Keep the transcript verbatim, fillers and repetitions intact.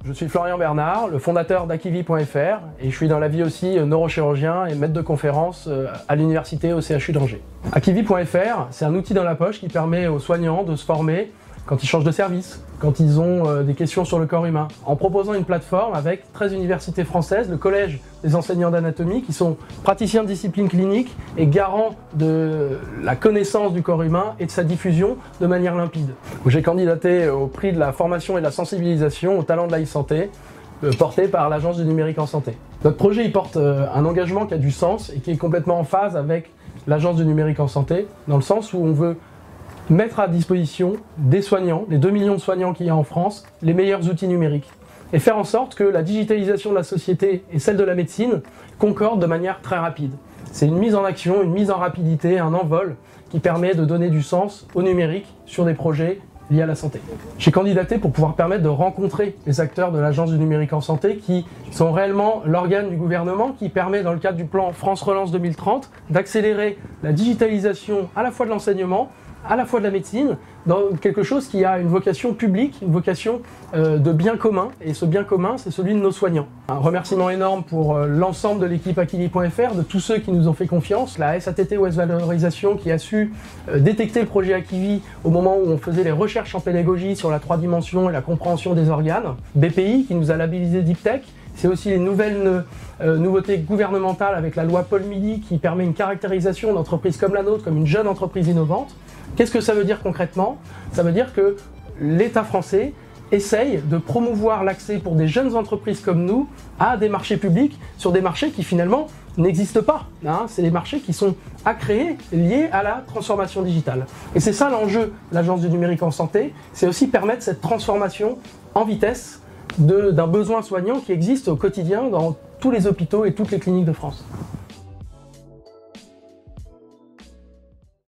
Je suis Florian Bernard, le fondateur d'Akivi point F R et je suis dans la vie aussi neurochirurgien et maître de conférence à l'université au C H U d'Angers. Akivi point F R, c'est un outil dans la poche qui permet aux soignants de se former quand ils changent de service, quand ils ont des questions sur le corps humain, en proposant une plateforme avec treize universités françaises, le collège des enseignants d'anatomie qui sont praticiens de discipline clinique et garants de la connaissance du corps humain et de sa diffusion de manière limpide. J'ai candidaté au prix de la formation et de la sensibilisation au talent de la e-santé, porté par l'Agence du numérique en santé. Notre projet il porte un engagement qui a du sens et qui est complètement en phase avec l'Agence du numérique en santé, dans le sens où on veut mettre à disposition des soignants, les deux millions de soignants qu'il y a en France, les meilleurs outils numériques. Et faire en sorte que la digitalisation de la société et celle de la médecine concordent de manière très rapide. C'est une mise en action, une mise en rapidité, un envol qui permet de donner du sens au numérique sur des projets liés à la santé. J'ai candidaté pour pouvoir permettre de rencontrer les acteurs de l'Agence du numérique en santé qui sont réellement l'organe du gouvernement qui permet, dans le cadre du plan France Relance deux mille trente, d'accélérer la digitalisation à la fois de l'enseignement, à la fois de la médecine, dans quelque chose qui a une vocation publique, une vocation euh, de bien commun, et ce bien commun, c'est celui de nos soignants. Un remerciement énorme pour euh, l'ensemble de l'équipe Akivi point F R, de tous ceux qui nous ont fait confiance, la S A T T Ouest Valorisation qui a su euh, détecter le projet Akivi au moment où on faisait les recherches en pédagogie sur la trois dimensions et la compréhension des organes, B P I qui nous a labellisé Deep Tech. C'est aussi les nouvelles euh, nouveautés gouvernementales avec la loi Paul Mili qui permet une caractérisation d'entreprises comme la nôtre comme une jeune entreprise innovante. Qu'est-ce que ça veut dire concrètement? Ça veut dire que l'État français essaye de promouvoir l'accès pour des jeunes entreprises comme nous à des marchés publics sur des marchés qui finalement n'existent pas. Hein, c'est des marchés qui sont à créer liés à la transformation digitale. Et c'est ça l'enjeu de l'Agence du numérique en santé, c'est aussi permettre cette transformation en vitesse d'un besoin soignant qui existe au quotidien dans tous les hôpitaux et toutes les cliniques de France.